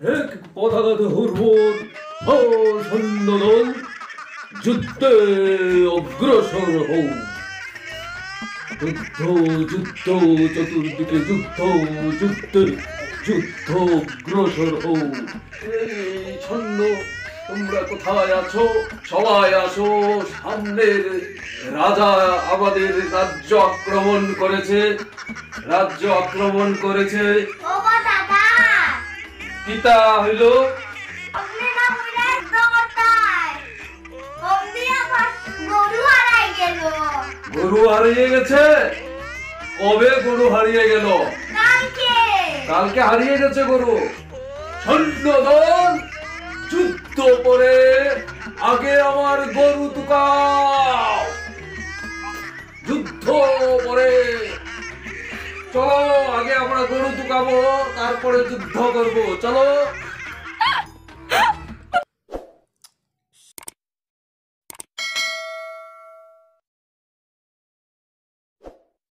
এক পতাকা ধর্মন ও সৈন্যদল যুদ্ধে অগ্রসর হও। যুদ্ধ যুদ্ধ চতুর্দিকে যুদ্ধ যুদ্ধের যুদ্ধ অগ্রসর হও। এই সৈন্য তোমরা কোথায় আছো? সবাই আসো, সামনের রাজা আমাদের রাজ্য আক্রমণ করেছে, রাজ্য আক্রমণ করেছে। ওগো দাদা, পিতা হইল আপনি না বলে দৌড়ায়। অমনি আমার গরু হারাই গেল। গরু হারিয়ে গেছে? কবে গরু হারিয়ে গেল? কালকে। কালকে হারিয়ে গেছে গরু। সৈন্যদল যুদ্ধ করে আগে আমার গরু টুকাও। যুদ্ধ করে চলো, আগে আমরা গরু টুকাবো, তারপরে যুদ্ধ করবো। চলো।